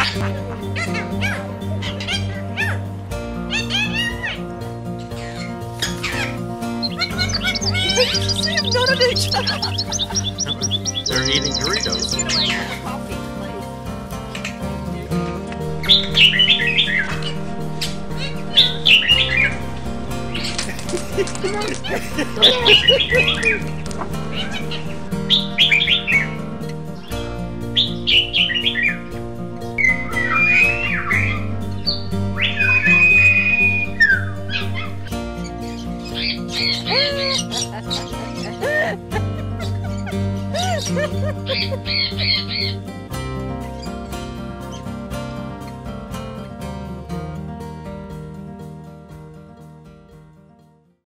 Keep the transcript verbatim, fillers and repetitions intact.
See them not at each other. They're eating Doritos. Get away from the coffee, please.